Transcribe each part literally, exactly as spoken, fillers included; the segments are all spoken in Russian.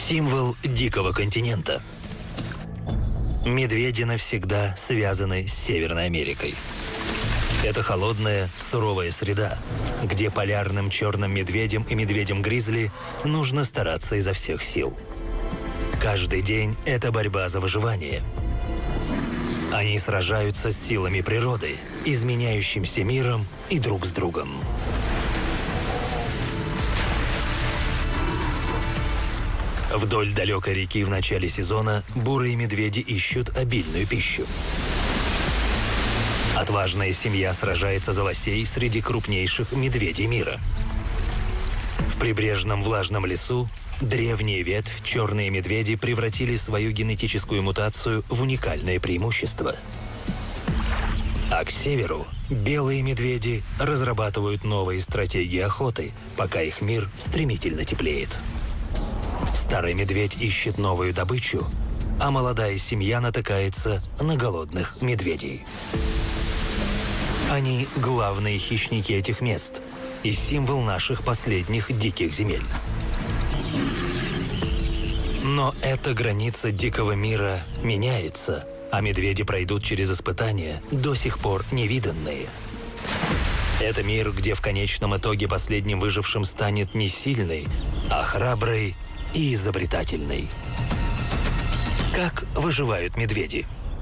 Символ дикого континента. Медведи навсегда связаны с Северной Америкой. Это холодная, суровая среда, где полярным черным медведям и медведям-гризли нужно стараться изо всех сил. Каждый день – это борьба за выживание. Они сражаются с силами природы, изменяющимся миром и друг с другом. Вдоль далекой реки в начале сезона бурые медведи ищут обильную пищу. Отважная семья сражается за лосей среди крупнейших медведей мира. В прибрежном влажном лесу древняя ветвь черные медведи превратили свою генетическую мутацию в уникальное преимущество. А к северу белые медведи разрабатывают новые стратегии охоты, пока их мир стремительно теплеет. Старый медведь ищет новую добычу, а молодая семья натыкается на голодных медведей. Они – главные хищники этих мест и символ наших последних диких земель. Но эта граница дикого мира меняется, а медведи пройдут через испытания, до сих пор невиданные. Это мир, где в конечном итоге последним выжившим станет не сильный, а храбрый и изобретательный. Как выживают медведи?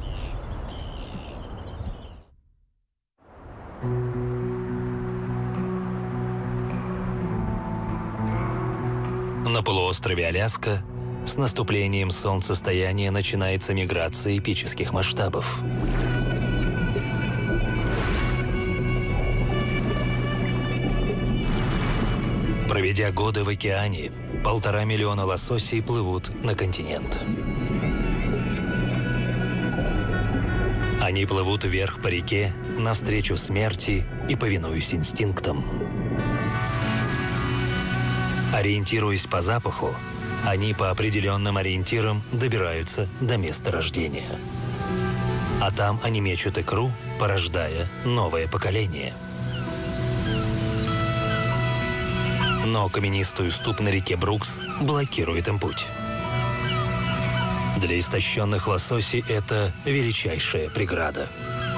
На полуострове Аляска с наступлением солнцестояния начинается миграция эпических масштабов. Проведя годы в океане, полтора миллиона лососей плывут на континент. Они плывут вверх по реке, навстречу смерти и повинуясь инстинктам. Ориентируясь по запаху, они по определенным ориентирам добираются до места рождения. А там они мечут икру, порождая новое поколение. Но каменистый уступ на реке Брукс блокирует им путь. Для истощенных лососей это величайшая преграда.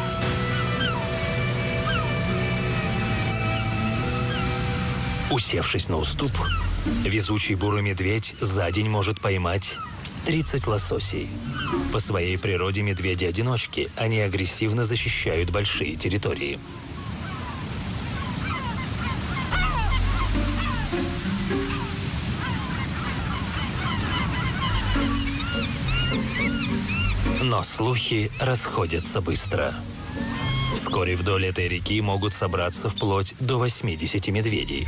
Усевшись на уступ, везучий бурый медведь за день может поймать тридцать лососей. По своей природе медведи-одиночки, они агрессивно защищают большие территории. Но слухи расходятся быстро. Вскоре вдоль этой реки могут собраться вплоть до восьмидесяти медведей.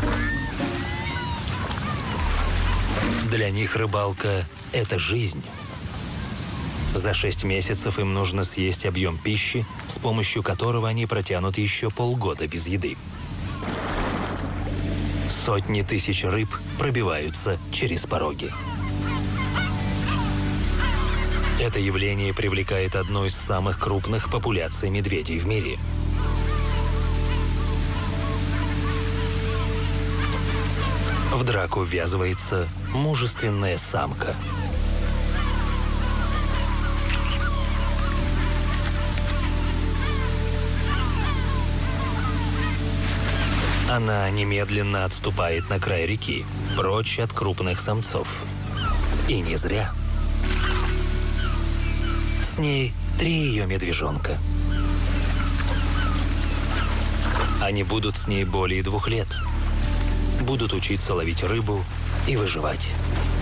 Для них рыбалка – это жизнь. За шесть месяцев им нужно съесть объем пищи, с помощью которого они протянут еще полгода без еды. Сотни тысяч рыб пробиваются через пороги. Это явление привлекает одну из самых крупных популяций медведей в мире. В драку ввязывается мужественная самка. Она немедленно отступает на край реки, прочь от крупных самцов. И не зря. С ней три ее медвежонка. Они будут с ней более двух лет. Будут учиться ловить рыбу и выживать.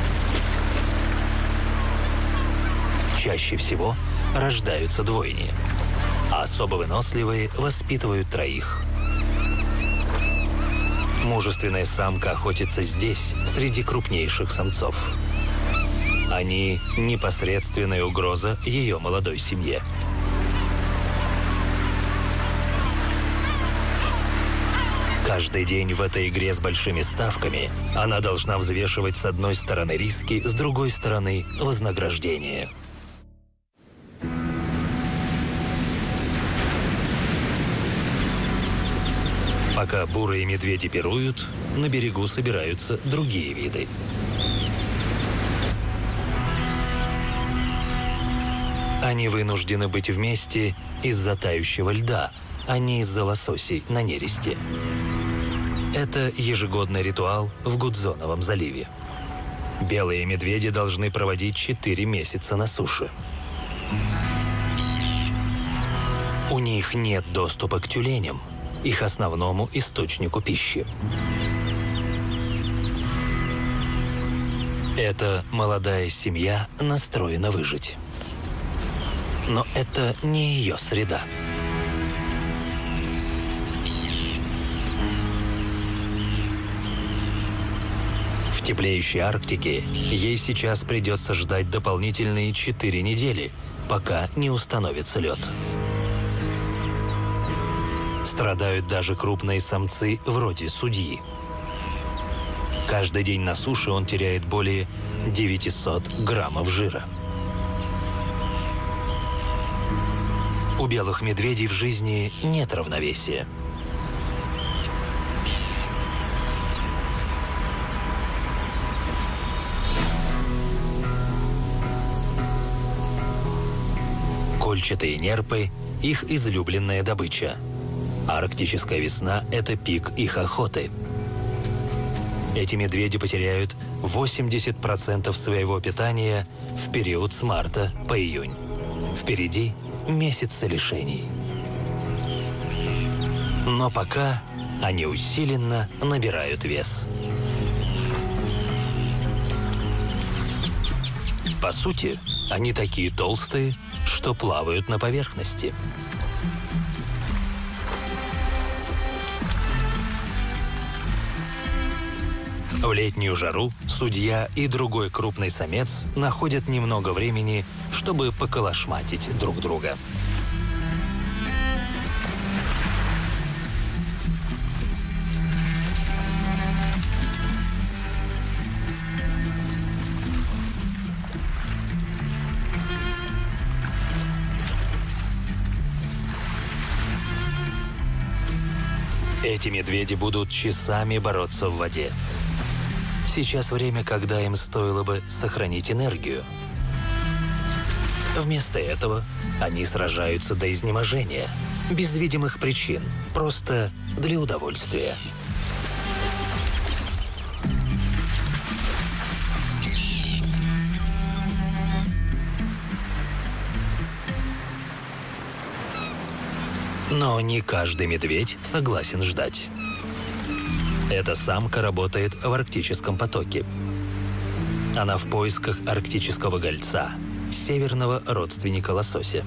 Чаще всего рождаются двойни, а особо выносливые воспитывают троих. Мужественная самка охотится здесь, среди крупнейших самцов. Они – непосредственная угроза ее молодой семье. Каждый день в этой игре с большими ставками она должна взвешивать с одной стороны риски, с другой стороны – вознаграждение. Пока бурые медведи пируют, на берегу собираются другие виды. Они вынуждены быть вместе из-за тающего льда, а не из-за лососей на нересте. Это ежегодный ритуал в Гудзоновом заливе. Белые медведи должны проводить четыре месяца на суше. У них нет доступа к тюленям, их основному источнику пищи. Эта молодая семья настроена выжить. Но это не ее среда. В теплеющей Арктике ей сейчас придется ждать дополнительные четыре недели, пока не установится лед. Страдают даже крупные самцы вроде судьи. Каждый день на суше он теряет более девятисот граммов жира. У белых медведей в жизни нет равновесия. Кольчатые нерпы – их излюбленная добыча. Арктическая весна – это пик их охоты. Эти медведи потеряют восемьдесят процентов своего питания в период с марта по июнь. Впереди месяцы лишений. Но пока они усиленно набирают вес. По сути, они такие толстые, что плавают на поверхности. В летнюю жару судья и другой крупный самец находят немного времени, чтобы поколошматить друг друга. Эти медведи будут часами бороться в воде. Сейчас время, когда им стоило бы сохранить энергию. Вместо этого они сражаются до изнеможения, без видимых причин, просто для удовольствия. Но не каждый медведь согласен ждать. Эта самка работает в арктическом потоке. Она в поисках арктического гольца, северного родственника лосося.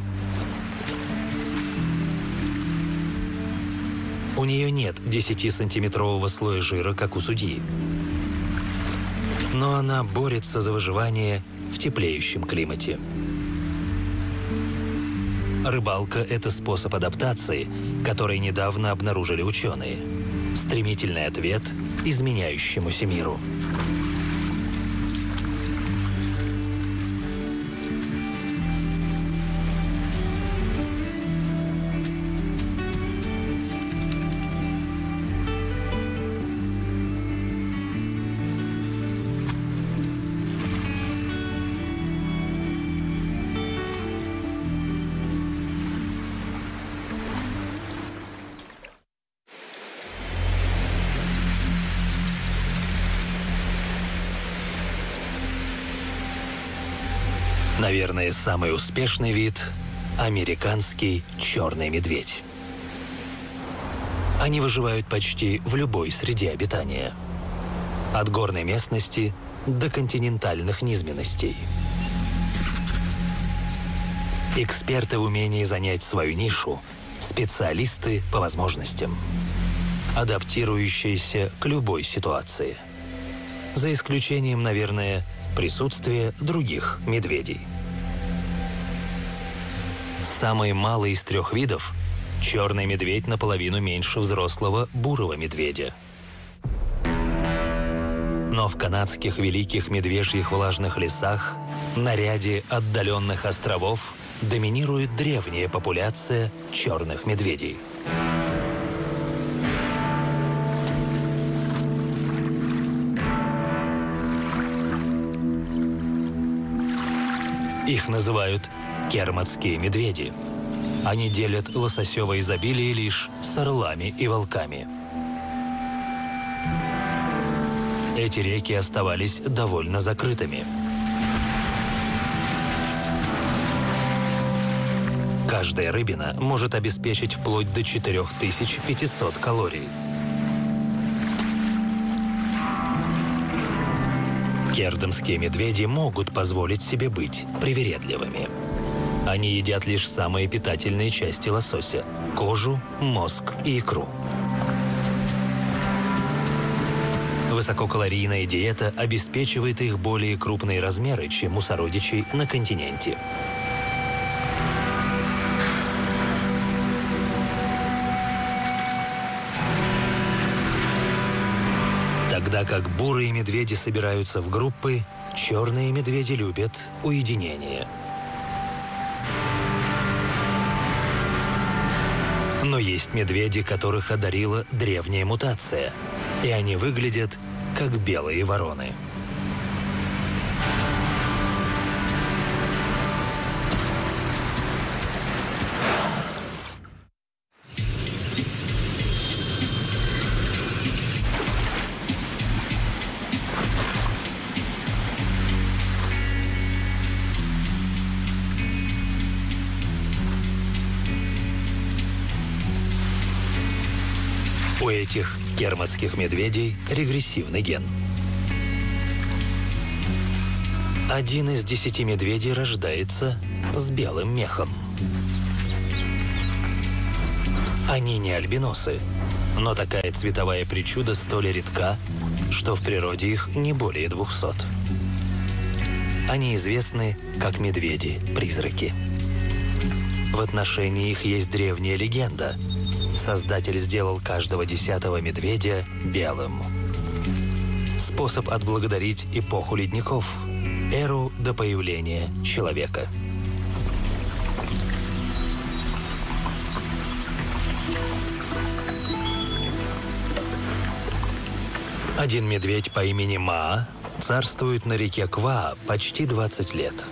У нее нет десятисантиметрового слоя жира, как у судьи. Но она борется за выживание в теплеющем климате. Рыбалка – это способ адаптации, который недавно обнаружили ученые. Стремительный ответ изменяющемуся миру. Наверное, самый успешный вид – американский черный медведь. Они выживают почти в любой среде обитания. От горной местности до континентальных низменностей. Эксперты в умении занять свою нишу, специалисты по возможностям, адаптирующиеся к любой ситуации. За исключением, наверное, присутствия других медведей. Самый малый из трех видов – черный медведь наполовину меньше взрослого бурого медведя. Но в канадских великих медвежьих влажных лесах, на ряде отдаленных островов, доминирует древняя популяция черных медведей. Их называют Керматские медведи. Они делят лососевое изобилие лишь с орлами и волками. Эти реки оставались довольно закрытыми. Каждая рыбина может обеспечить вплоть до четырёх тысяч пятисот калорий. Кердемские медведи могут позволить себе быть привередливыми. Они едят лишь самые питательные части лосося – кожу, мозг и икру. Высококалорийная диета обеспечивает их более крупные размеры, чем у сородичей на континенте. Тогда как бурые медведи собираются в группы, черные медведи любят уединение. Но есть медведи, которых одарила древняя мутация, и они выглядят как белые вороны. У этих керматских медведей регрессивный ген. Один из десяти медведей рождается с белым мехом. Они не альбиносы, но такая цветовая причуда столь редка, что в природе их не более двухсот. Они известны как медведи-призраки. В отношении их есть древняя легенда. Создатель сделал каждого десятого медведя белым. Способ отблагодарить эпоху ледников, эру до появления человека. Один медведь по имени Маа царствует на реке Кваа почти двадцать лет.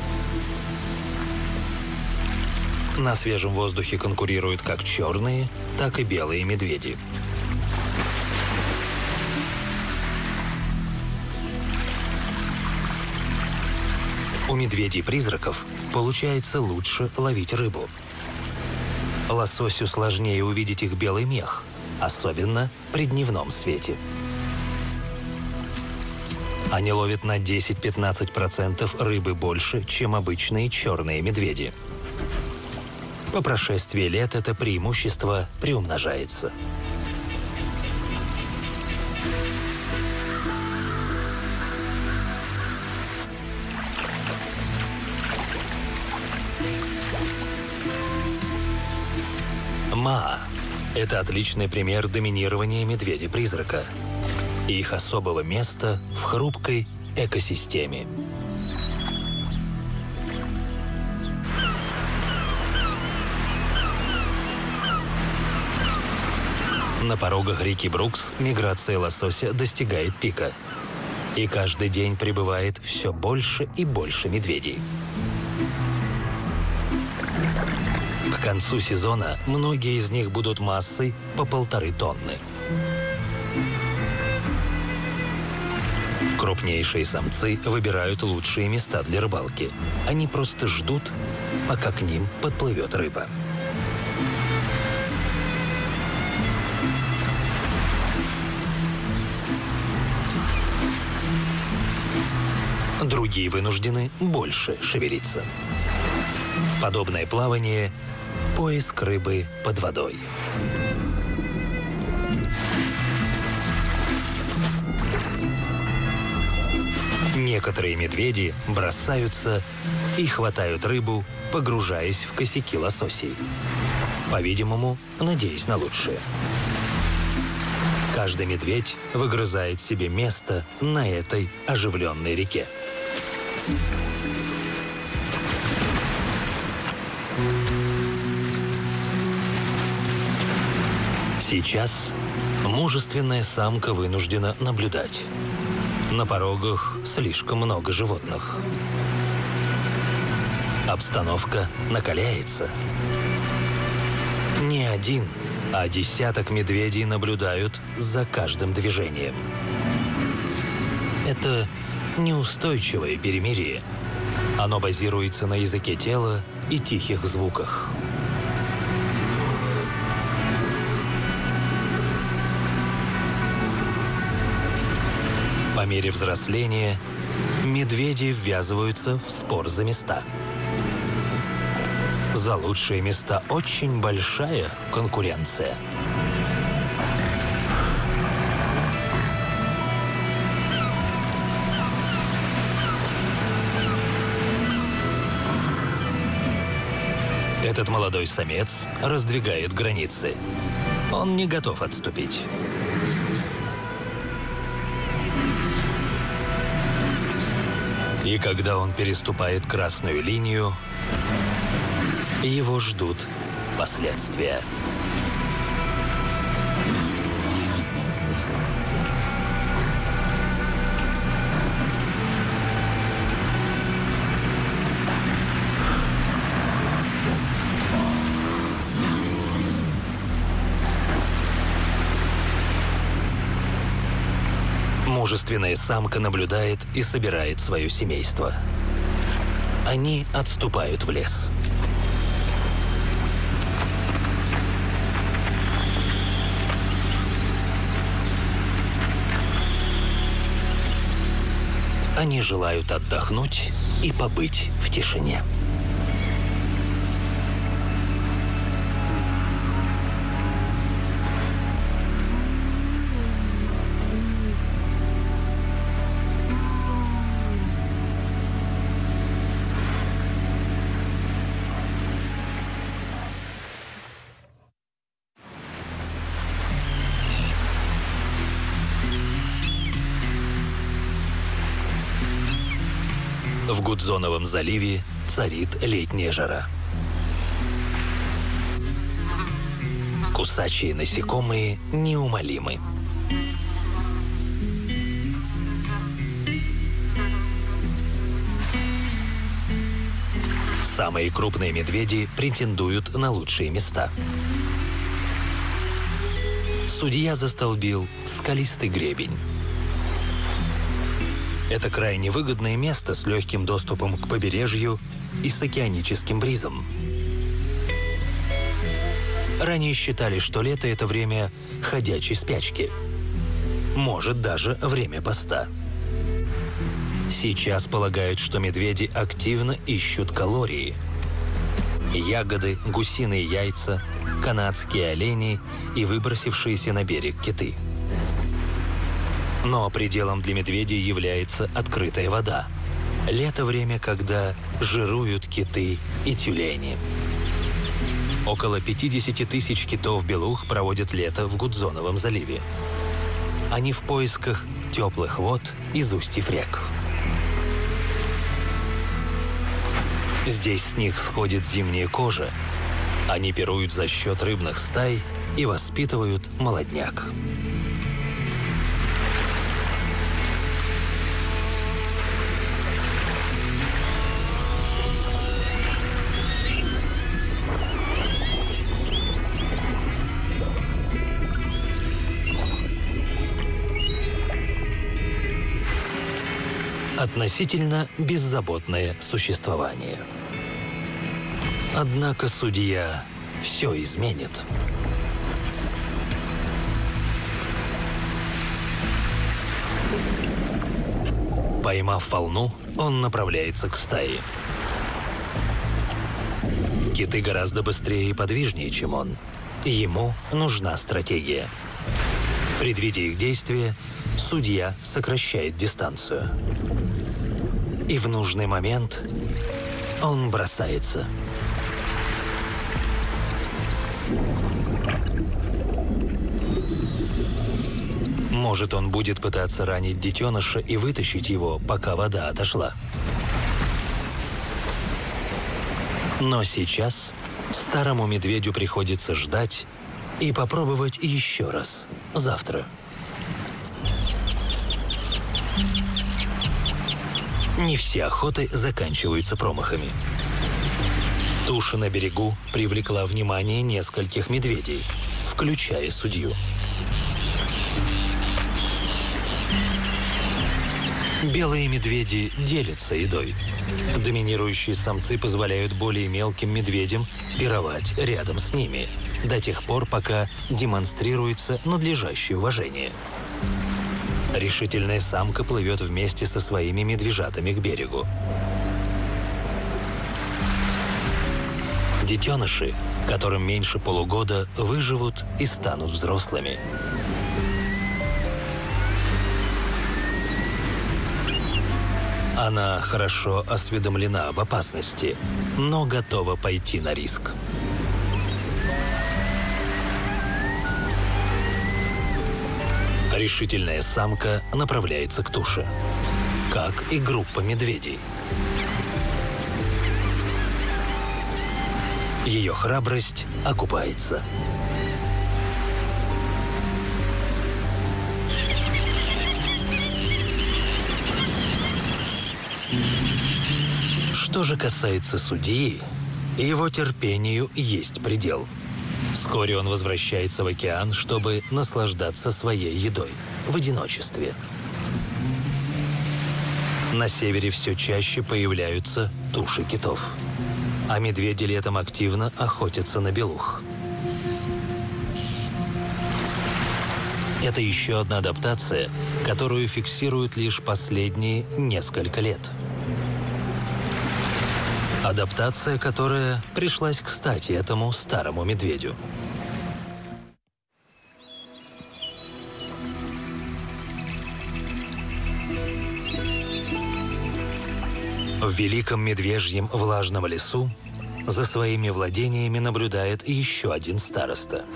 На свежем воздухе конкурируют как черные, так и белые медведи. У медведей-призраков получается лучше ловить рыбу. Лососю сложнее увидеть их белый мех, особенно при дневном свете. Они ловят на десять-пятнадцать процентов рыбы больше, чем обычные черные медведи. По прошествии лет это преимущество приумножается. Маа – это отличный пример доминирования медведя-призрака и их особого места в хрупкой экосистеме. На порогах реки Брукс миграция лосося достигает пика. И каждый день прибывает все больше и больше медведей. К концу сезона многие из них будут массой по полторы тонны. Крупнейшие самцы выбирают лучшие места для рыбалки. Они просто ждут, пока к ним подплывет рыба. Другие вынуждены больше шевелиться. Подобное плавание – поиск рыбы под водой. Некоторые медведи бросаются и хватают рыбу, погружаясь в косяки лососей. По-видимому, надеясь на лучшее. Каждый медведь выгрызает себе место на этой оживленной реке. Сейчас мужественная самка вынуждена наблюдать. На порогах слишком много животных. Обстановка накаляется. Не один, а десяток медведей наблюдают за каждым движением. Это неустойчивое перемирие. Оно базируется на языке тела и тихих звуках. По мере взросления медведи ввязываются в спор за места. За лучшие места очень большая конкуренция. Этот молодой самец раздвигает границы. Он не готов отступить. И когда он переступает красную линию, его ждут последствия. Мужественная самка наблюдает и собирает свое семейство. Они отступают в лес. Они желают отдохнуть и побыть в тишине. В Гудзоновом заливе царит летняя жара. Кусачие насекомые неумолимы. Самые крупные медведи претендуют на лучшие места. Судья застолбил скалистый гребень. Это крайне выгодное место с легким доступом к побережью и с океаническим бризом. Ранее считали, что лето – это время ходячей спячки. Может, даже время поста. Сейчас полагают, что медведи активно ищут калории. Ягоды, гусиные яйца, канадские олени и выбросившиеся на берег киты. Но пределом для медведей является открытая вода. Лето – время, когда жируют киты и тюлени. Около пятидесяти тысяч китов-белух проводят лето в Гудзоновом заливе. Они в поисках теплых вод из устьев рек. Здесь с них сходит зимняя кожа. Они пируют за счет рыбных стай и воспитывают молодняк. Относительно беззаботное существование. Однако судья все изменит. Поймав волну, он направляется к стае. Киты гораздо быстрее и подвижнее, чем он. И ему нужна стратегия. Предвидя их действия, судья сокращает дистанцию. И в нужный момент он бросается. Может, он будет пытаться ранить детеныша и вытащить его, пока вода отошла. Но сейчас старому медведю приходится ждать и попробовать еще раз завтра. Не все охоты заканчиваются промахами. Туша на берегу привлекла внимание нескольких медведей, включая судью. Белые медведи делятся едой. Доминирующие самцы позволяют более мелким медведям пировать рядом с ними, до тех пор, пока демонстрируется надлежащее уважение. Решительная самка плывет вместе со своими медвежатами к берегу. Детеныши, которым меньше полугода, выживут и станут взрослыми. Она хорошо осведомлена об опасности, но готова пойти на риск. Решительная самка направляется к туше, как и группа медведей. Ее храбрость окупается. Что же касается судьи, его терпению есть предел. Вскоре он возвращается в океан, чтобы наслаждаться своей едой в одиночестве. На севере все чаще появляются туши китов, а медведи летом активно охотятся на белух. Это еще одна адаптация, которую фиксируют лишь последние несколько лет. Адаптация, которая пришлась кстати этому старому медведю. В Великом Медвежьем влажном лесу за своими владениями наблюдает еще один староста.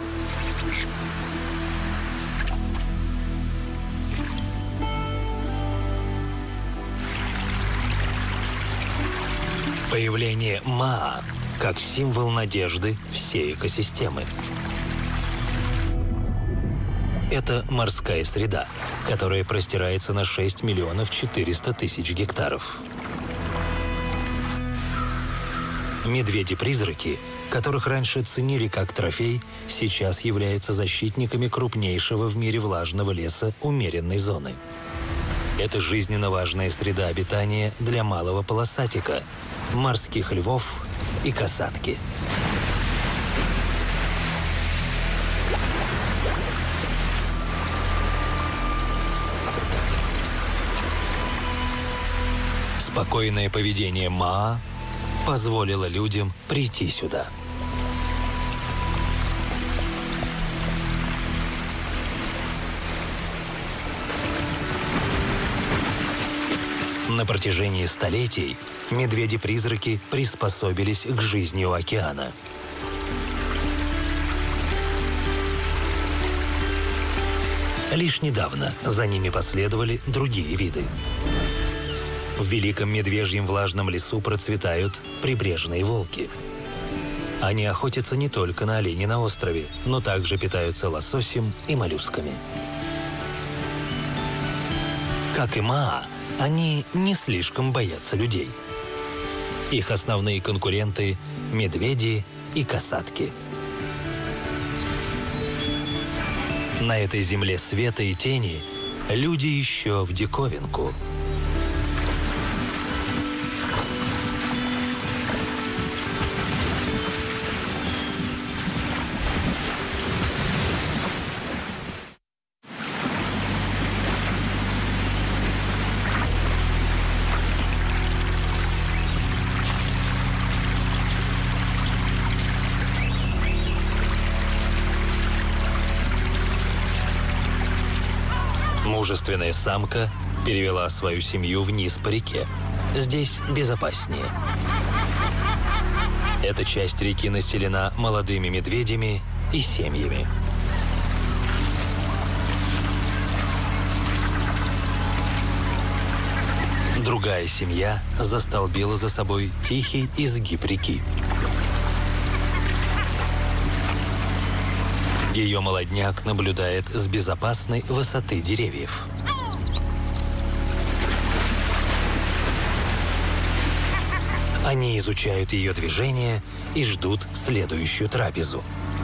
Появление Маа как символ надежды всей экосистемы. Это морская среда, которая простирается на шесть миллионов четыреста тысяч гектаров. Медведи-призраки, которых раньше ценили как трофей, сейчас являются защитниками крупнейшего в мире влажного леса умеренной зоны. Это жизненно важная среда обитания для малого полосатика, морских львов и касатки. Спокойное поведение Маа позволило людям прийти сюда. На протяжении столетий медведи-призраки приспособились к жизни у океана. Лишь недавно за ними последовали другие виды. В Великом Медвежьем влажном лесу процветают прибрежные волки. Они охотятся не только на оленей на острове, но также питаются лососем и моллюсками. Как и Маа, они не слишком боятся людей. Их основные конкуренты – медведи и касатки. На этой земле света и тени люди еще в диковинку. Мужественная самка перевела свою семью вниз по реке. Здесь безопаснее. Эта часть реки населена молодыми медведями и семьями. Другая семья застолбила за собой тихий изгиб реки. Ее молодняк наблюдает с безопасной высоты деревьев. Они изучают ее движение и ждут следующую трапезу.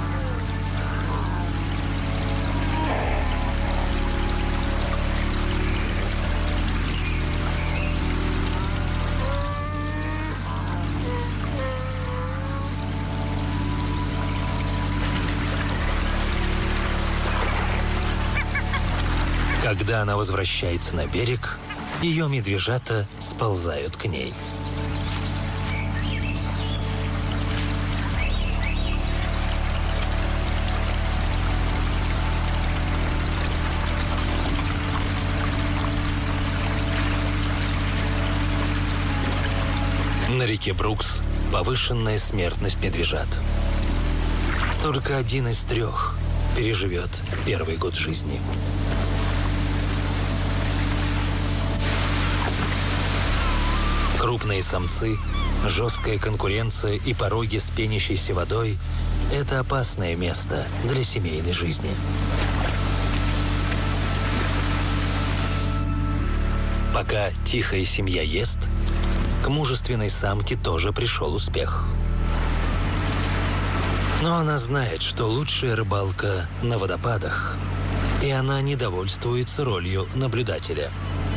Когда она возвращается на берег, ее медвежата сползают к ней. На реке Брукс повышенная смертность медвежат. Только один из трех переживет первый год жизни. Крупные самцы, жесткая конкуренция и пороги с пенящейся водой – это опасное место для семейной жизни. Пока тихая семья ест, к мужественной самке тоже пришел успех. Но она знает, что лучшая рыбалка на водопадах, и она не довольствуется ролью наблюдателя.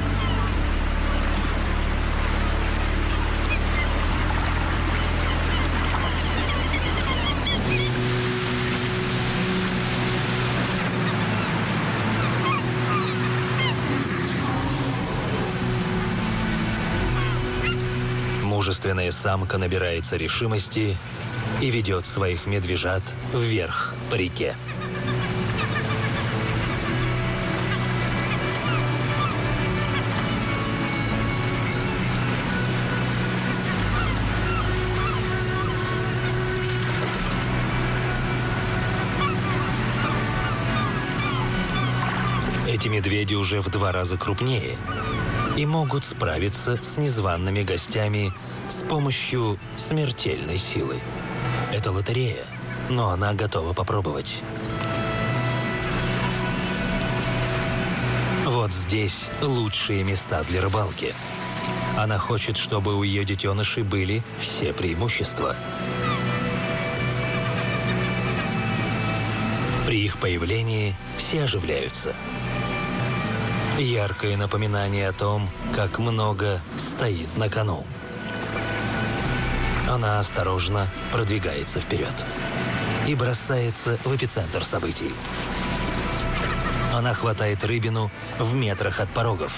Мужественная самка набирается решимости и ведет своих медвежат вверх по реке. Эти медведи уже в два раза крупнее и могут справиться с незваными гостями с помощью смертельной силы. Это лотерея, но она готова попробовать. Вот здесь лучшие места для рыбалки. Она хочет, чтобы у ее детенышей были все преимущества. При их появлении все оживляются. Яркое напоминание о том, как много стоит на кону. Она осторожно продвигается вперед и бросается в эпицентр событий. Она хватает рыбину в метрах от порогов.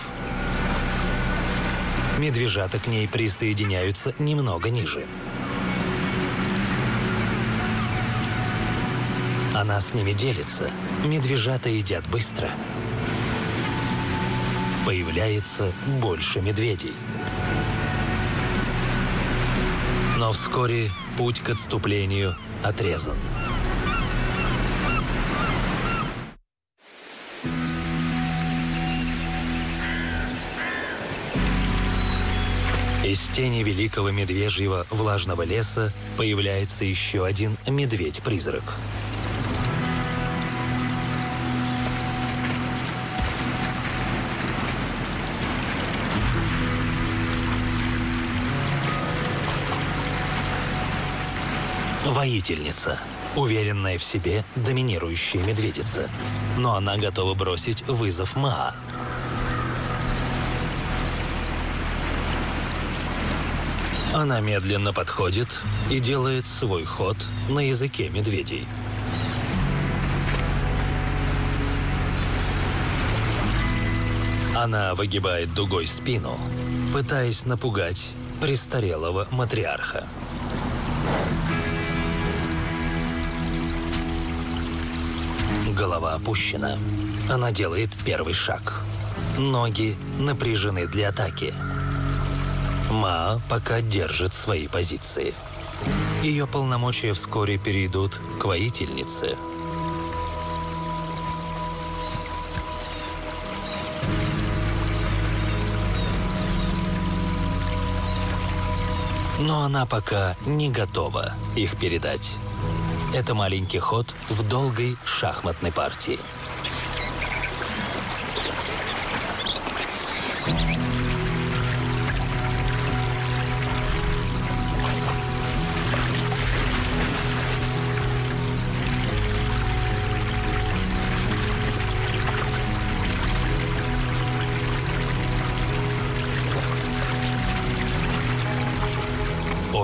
Медвежата к ней присоединяются немного ниже. Она с ними делится. Медвежата едят быстро. Появляется больше медведей. Но вскоре путь к отступлению отрезан. Из тени великого медвежьего влажного леса появляется еще один медведь-призрак. Воительница. Уверенная в себе, доминирующая медведица. Но она готова бросить вызов Маа. Она медленно подходит и делает свой ход на языке медведей. Она выгибает дугой спину, пытаясь напугать престарелого матриарха. Голова опущена. Она делает первый шаг. Ноги напряжены для атаки. Маа пока держит свои позиции. Ее полномочия вскоре перейдут к воительнице. Но она пока не готова их передать. Это маленький ход в долгой шахматной партии.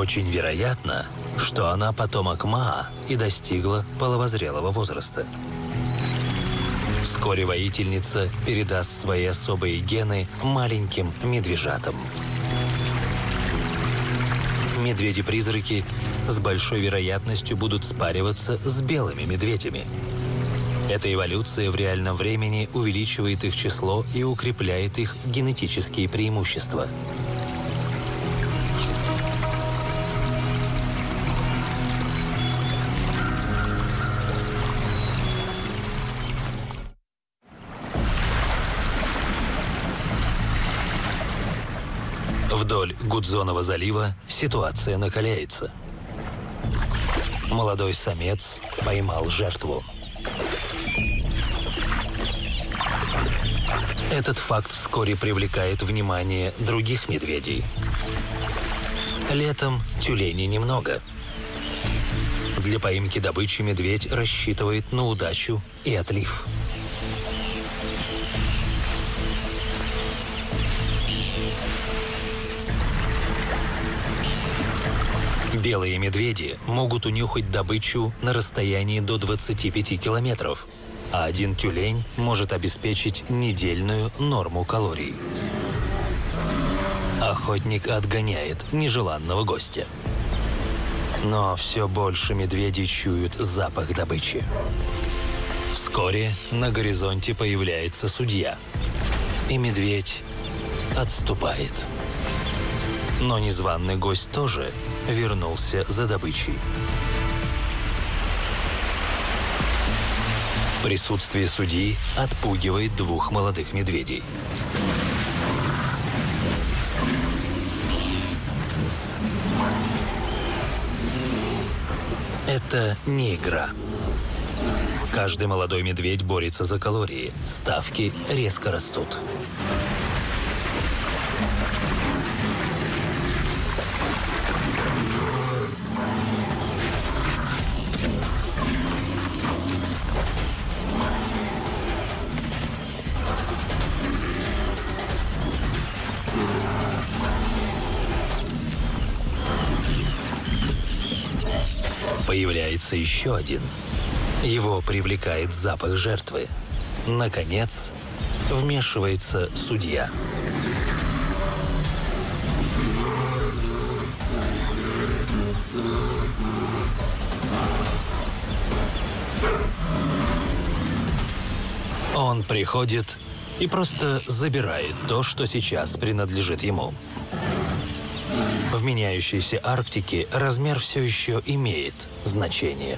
Очень вероятно, что она потомок Маа и достигла половозрелого возраста. Вскоре воительница передаст свои особые гены маленьким медвежатам. Медведи-призраки с большой вероятностью будут спариваться с белыми медведями. Эта эволюция в реальном времени увеличивает их число и укрепляет их генетические преимущества. Вдоль Гудзонова залива ситуация накаляется. Молодой самец поймал жертву. Этот факт вскоре привлекает внимание других медведей. Летом тюленей немного. Для поимки добычи медведь рассчитывает на удачу и отлив. Белые медведи могут унюхать добычу на расстоянии до двадцати пяти километров, а один тюлень может обеспечить недельную норму калорий. Охотник отгоняет нежеланного гостя. Но все больше медведей чуют запах добычи. Вскоре на горизонте появляется судья, и медведь отступает. Но незваный гость тоже вернулся за добычей. Присутствие судьи отпугивает двух молодых медведей. Это не игра. Каждый молодой медведь борется за калории. Ставки резко растут. Появляется еще один. Его привлекает запах жертвы. Наконец, вмешивается судья. Он приходит и просто забирает то, что сейчас принадлежит ему. В меняющейся Арктике размер все еще имеет значение.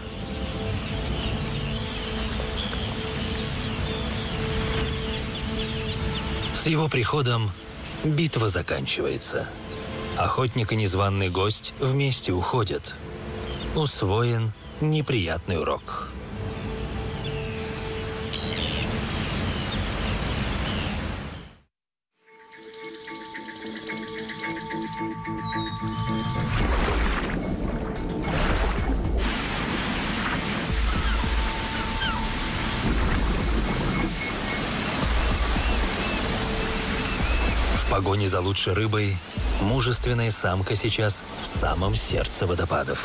С его приходом битва заканчивается. Охотник и незваный гость вместе уходят. Усвоен неприятный урок. В погоне за лучшей рыбой мужественная самка сейчас в самом сердце водопадов.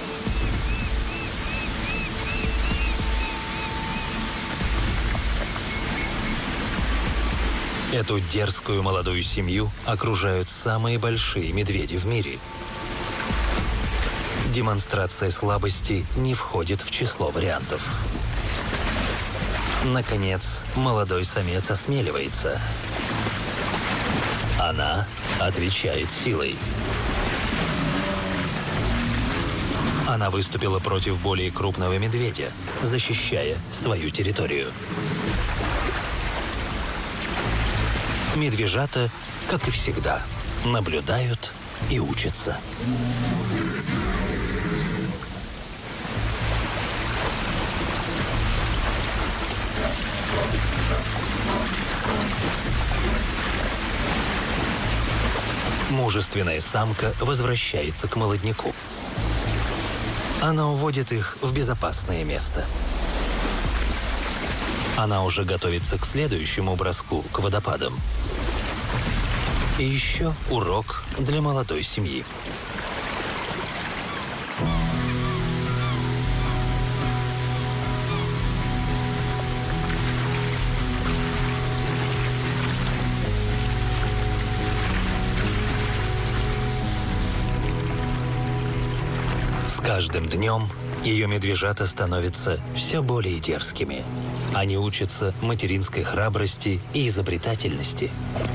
Эту дерзкую молодую семью окружают самые большие медведи в мире. Демонстрация слабости не входит в число вариантов. Наконец, молодой самец осмеливается. Она отвечает силой. Она выступила против более крупного медведя, защищая свою территорию. Медвежата, как и всегда, наблюдают и учатся. Мужественная самка возвращается к молодняку. Она уводит их в безопасное место. Она уже готовится к следующему броску к водопадам. И еще урок для молодой семьи. каждым днем ее медвежата становятся все более дерзкими. Они учатся материнской храбрости и изобретательности.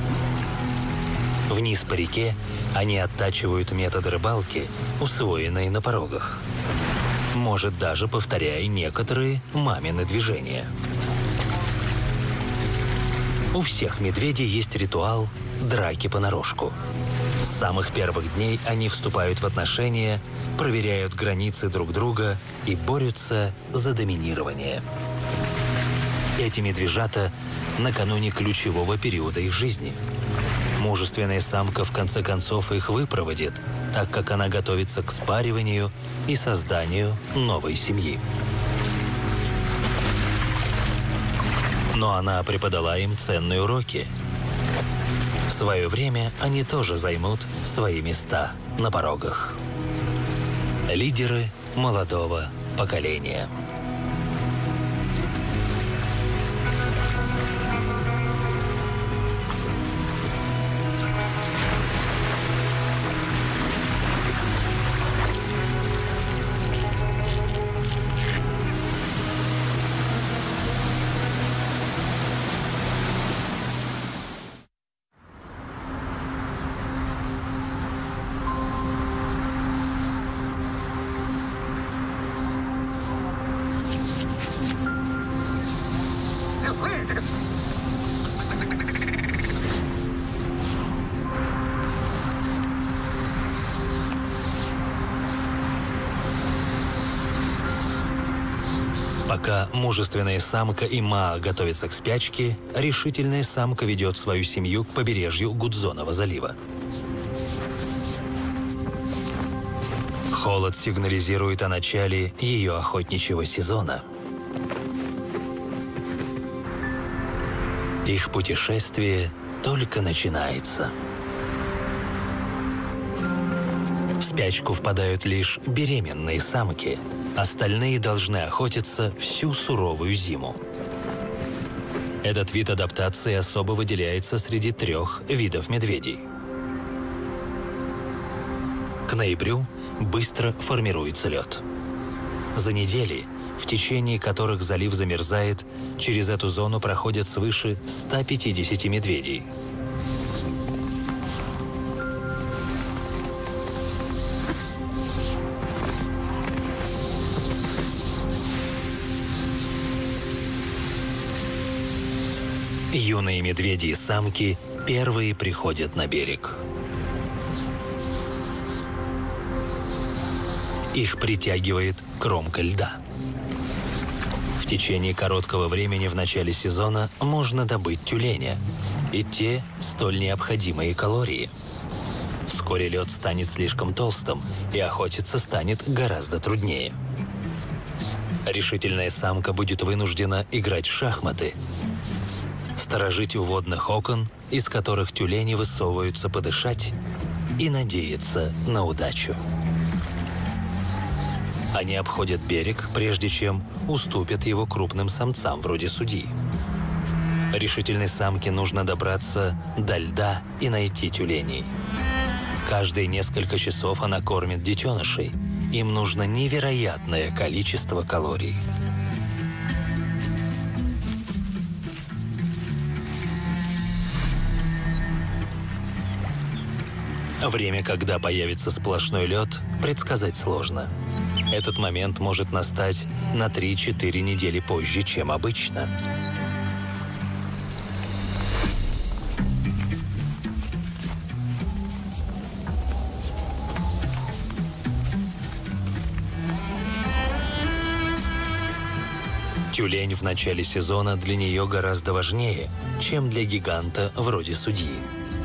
Вниз по реке они оттачивают методы рыбалки, усвоенные на порогах. Может, даже повторяя некоторые мамины движения. У всех медведей есть ритуал драки понарошку. С самых первых дней они вступают в отношения, проверяют границы друг друга и борются за доминирование. Эти медвежата накануне ключевого периода их жизни. Мужественная самка в конце концов их выпроводит, так как она готовится к спариванию и созданию новой семьи. Но она преподала им ценные уроки. В свое время они тоже займут свои места на порогах. Лидеры молодого поколения. Пока мужественная самка и Маа готовятся к спячке, решительная самка ведет свою семью к побережью Гудзонова залива. Холод сигнализирует о начале ее охотничьего сезона. Их путешествие только начинается. В спячку впадают лишь беременные самки. Остальные должны охотиться всю суровую зиму. Этот вид адаптации особо выделяется среди трех видов медведей. К ноябрю быстро формируется лед. За недели, в течение которых залив замерзает, через эту зону проходят свыше ста пятидесяти медведей. Юные медведи и самки первые приходят на берег. Их притягивает кромка льда. В течение короткого времени в начале сезона можно добыть тюленя и те столь необходимые калории. Вскоре лед станет слишком толстым, и охотиться станет гораздо труднее. Решительная самка будет вынуждена играть в шахматы, сторожить у водных окон, из которых тюлени высовываются подышать, и надеяться на удачу. Они обходят берег, прежде чем уступят его крупным самцам, вроде судьи. Решительной самке нужно добраться до льда и найти тюленей. Каждые несколько часов она кормит детенышей. Им нужно невероятное количество калорий. Время, когда появится сплошной лед, предсказать сложно. Этот момент может настать на три-четыре недели позже, чем обычно. Тюлень в начале сезона для нее гораздо важнее, чем для гиганта вроде судьи.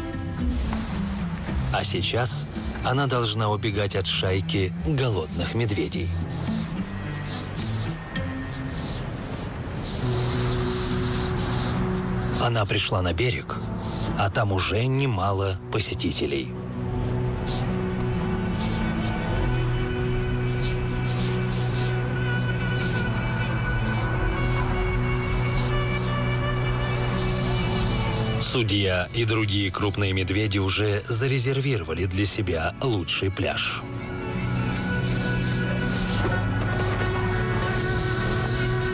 А сейчас она должна убегать от шайки голодных медведей. Она пришла на берег, а там уже немало посетителей. Судья и другие крупные медведи уже зарезервировали для себя лучший пляж.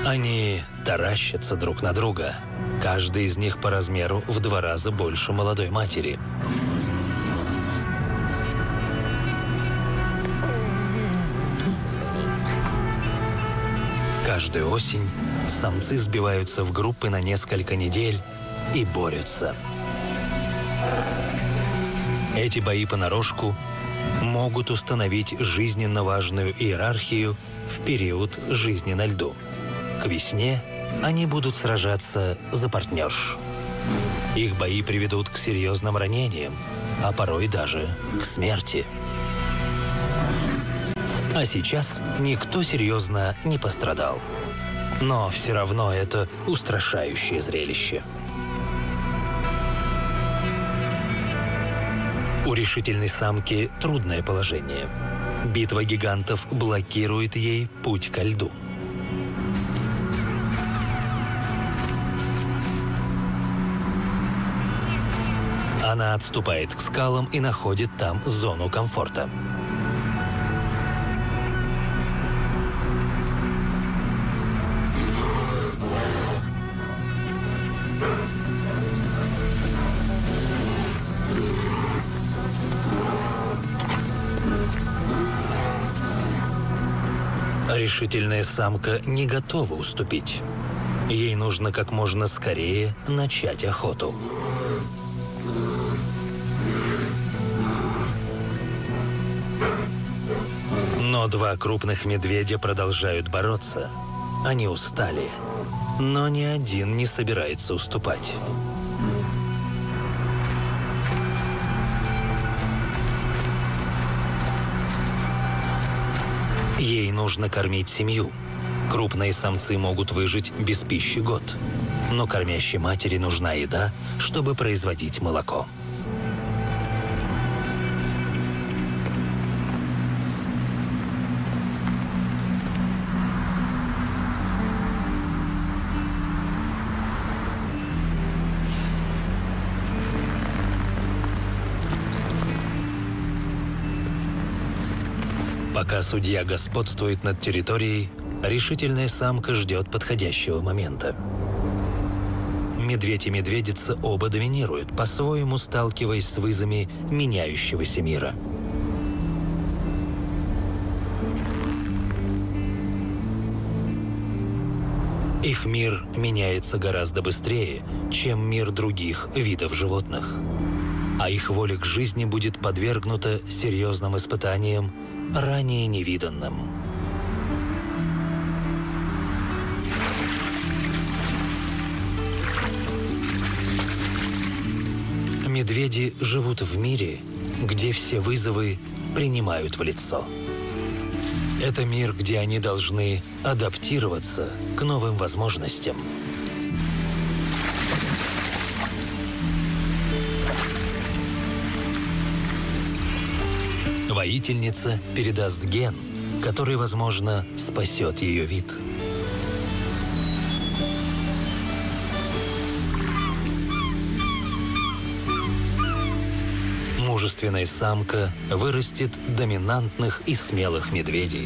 Они таращатся друг на друга. Каждый из них по размеру в два раза больше молодой матери. Каждую осень самцы сбиваются в группы на несколько недель и борются. Эти бои понарошку могут установить жизненно важную иерархию в период жизни на льду. К весне они будут сражаться за партнерш. Их бои приведут к серьезным ранениям, а порой даже к смерти. А сейчас никто серьезно не пострадал. Но все равно это устрашающее зрелище. У решительной самки трудное положение. Битва гигантов блокирует ей путь ко льду. Она отступает к скалам и находит там зону комфорта. Решительная самка не готова уступить. Ей нужно как можно скорее начать охоту. Но два крупных медведя продолжают бороться. Они устали, но ни один не собирается уступать. Ей нужно кормить семью. Крупные самцы могут выжить без пищи год. Но кормящей матери нужна еда, чтобы производить молоко. Пока судья господствует над территорией, решительная самка ждет подходящего момента. Медведь и медведица оба доминируют, по-своему сталкиваясь с вызовами меняющегося мира. Их мир меняется гораздо быстрее, чем мир других видов животных. А их воля к жизни будет подвергнута серьезным испытаниям, ранее невиданным. Медведи живут в мире, где все вызовы принимают в лицо. Это мир, где они должны адаптироваться к новым возможностям. Воительница передаст ген, который, возможно, спасет ее вид. Мужественная самка вырастет доминантных и смелых медведей.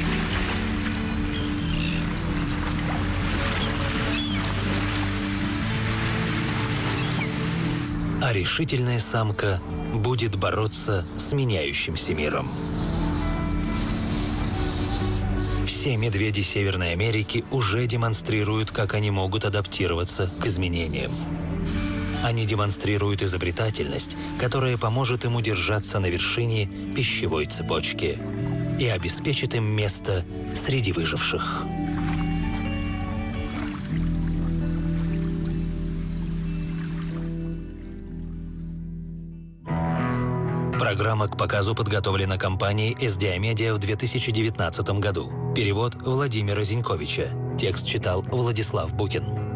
А решительная самка будет бороться с меняющимся миром. Все медведи Северной Америки уже демонстрируют, как они могут адаптироваться к изменениям. Они демонстрируют изобретательность, которая поможет им удержаться на вершине пищевой цепочки и обеспечит им место среди выживших. Программа к показу подготовлена компанией эс ди ай Media в две тысячи девятнадцатом году. Перевод Владимира Зиньковича. Текст читал Владислав Букин.